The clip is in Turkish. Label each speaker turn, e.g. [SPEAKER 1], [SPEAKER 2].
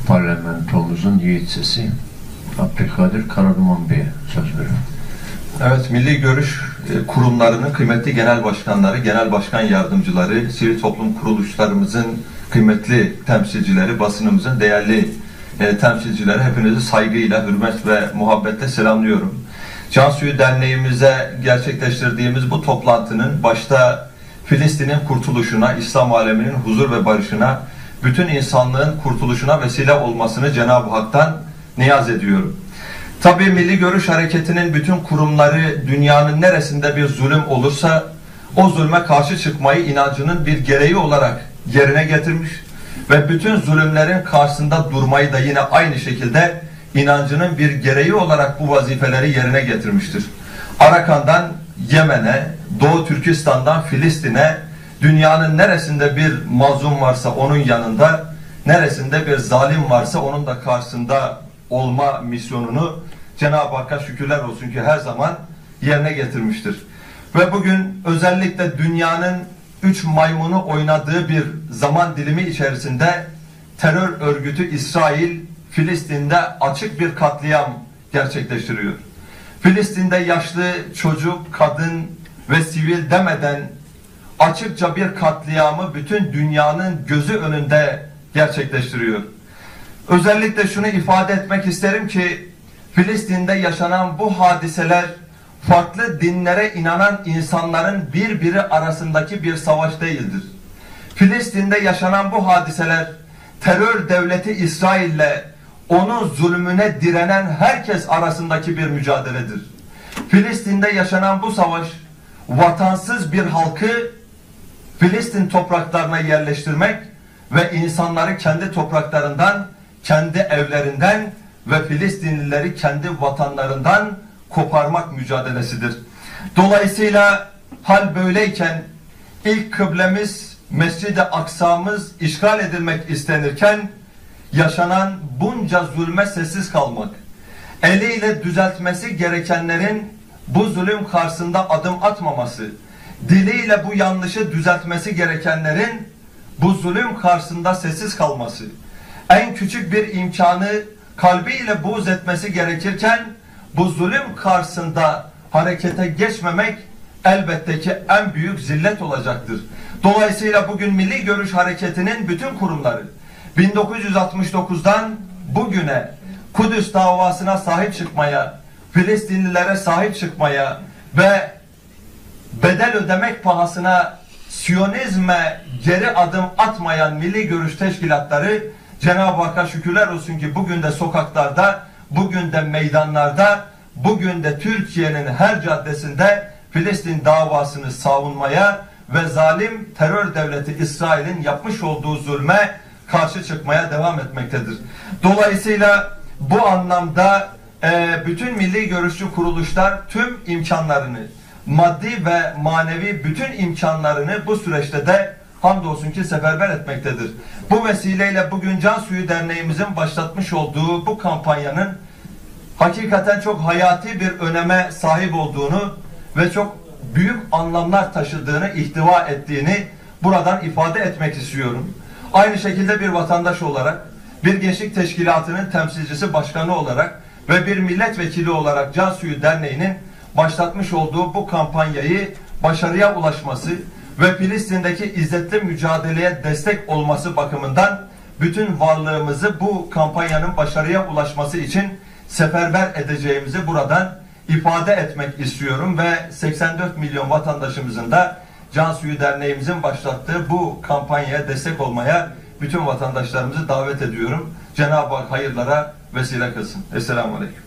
[SPEAKER 1] parlamentomuzun yiğit sesi Abdülkadir Karaduman Bey'e söz veriyorum.
[SPEAKER 2] Evet, Milli Görüş kurumlarının kıymetli genel başkanları, genel başkan yardımcıları, sivil toplum kuruluşlarımızın kıymetli temsilcileri, basınımızın değerli temsilcileri, hepinizi saygıyla, hürmet ve muhabbetle selamlıyorum. Cansuyu Derneğimize gerçekleştirdiğimiz bu toplantının başta Filistin'in kurtuluşuna, İslam aleminin huzur ve barışına, bütün insanlığın kurtuluşuna vesile olmasını Cenab-ı Hak'tan niyaz ediyorum. Tabii Milli Görüş Hareketi'nin bütün kurumları dünyanın neresinde bir zulüm olursa o zulme karşı çıkmayı inancının bir gereği olarak yerine getirmiş ve bütün zulümlerin karşısında durmayı da yine aynı şekilde inancının bir gereği olarak bu vazifeleri yerine getirmiştir. Arakan'dan Yemen'e, Doğu Türkistan'dan Filistin'e, dünyanın neresinde bir mazlum varsa onun yanında, neresinde bir zalim varsa onun da karşısında olma misyonunu Cenab-ı Hakk'a şükürler olsun ki her zaman yerine getirmiştir. Ve bugün özellikle dünyanın 3 maymunu oynadığı bir zaman dilimi içerisinde terör örgütü İsrail, Filistin'de açık bir katliam gerçekleştiriyor. Filistin'de yaşlı, çocuk, kadın ve sivil demeden açıkça bir katliamı bütün dünyanın gözü önünde gerçekleştiriyor. Özellikle şunu ifade etmek isterim ki Filistin'de yaşanan bu hadiseler farklı dinlere inanan insanların birbiri arasındaki bir savaş değildir. Filistin'de yaşanan bu hadiseler terör devleti İsrail'le onun zulmüne direnen herkes arasındaki bir mücadeledir. Filistin'de yaşanan bu savaş vatansız bir halkı Filistin topraklarına yerleştirmek ve insanları kendi topraklarından, kendi evlerinden ve Filistinlileri kendi vatanlarından koparmak mücadelesidir. Dolayısıyla hal böyleyken ilk kıblemiz Mescid-i Aksa'mız işgal edilmek istenirken yaşanan bunca zulme sessiz kalmak, eliyle düzeltmesi gerekenlerin bu zulüm karşısında adım atmaması, diliyle bu yanlışı düzeltmesi gerekenlerin bu zulüm karşısında sessiz kalması, en küçük bir imkanı kalbiyle buğz etmesi gerekirken bu zulüm karşısında harekete geçmemek elbette ki en büyük zillet olacaktır. Dolayısıyla bugün Milli Görüş Hareketi'nin bütün kurumları 1969'dan bugüne Kudüs davasına sahip çıkmaya, Filistinlilere sahip çıkmaya ve bedel ödemek pahasına Siyonizme geri adım atmayan Milli Görüş Teşkilatları Cenab-ı Hakk'a şükürler olsun ki bugün de sokaklarda, bugün de meydanlarda, bugün de Türkiye'nin her caddesinde Filistin davasını savunmaya ve zalim terör devleti İsrail'in yapmış olduğu zulme karşı çıkmaya devam etmektedir. Dolayısıyla bu anlamda bütün milli görüşçü kuruluşlar tüm imkanlarını, maddi ve manevi bütün imkanlarını bu süreçte de hamdolsun ki seferber etmektedir. Bu vesileyle bugün Cansuyu Derneğimizin başlatmış olduğu bu kampanyanın hakikaten çok hayati bir öneme sahip olduğunu ve çok büyük anlamlar taşıdığını, ihtiva ettiğini buradan ifade etmek istiyorum. Aynı şekilde bir vatandaş olarak, bir gençlik teşkilatının temsilcisi başkanı olarak ve bir milletvekili olarak Cansuyu Derneği'nin başlatmış olduğu bu kampanyayı başarıya ulaşması ve Filistin'deki izzetli mücadeleye destek olması bakımından bütün varlığımızı bu kampanyanın başarıya ulaşması için seferber edeceğimizi buradan ifade etmek istiyorum ve 84 milyon vatandaşımızın da Cansuyu Derneğimizin başlattığı bu kampanyaya destek olmaya bütün vatandaşlarımızı davet ediyorum. Cenab-ı Hak hayırlara vesile kılsın. Esselamu Aleyküm.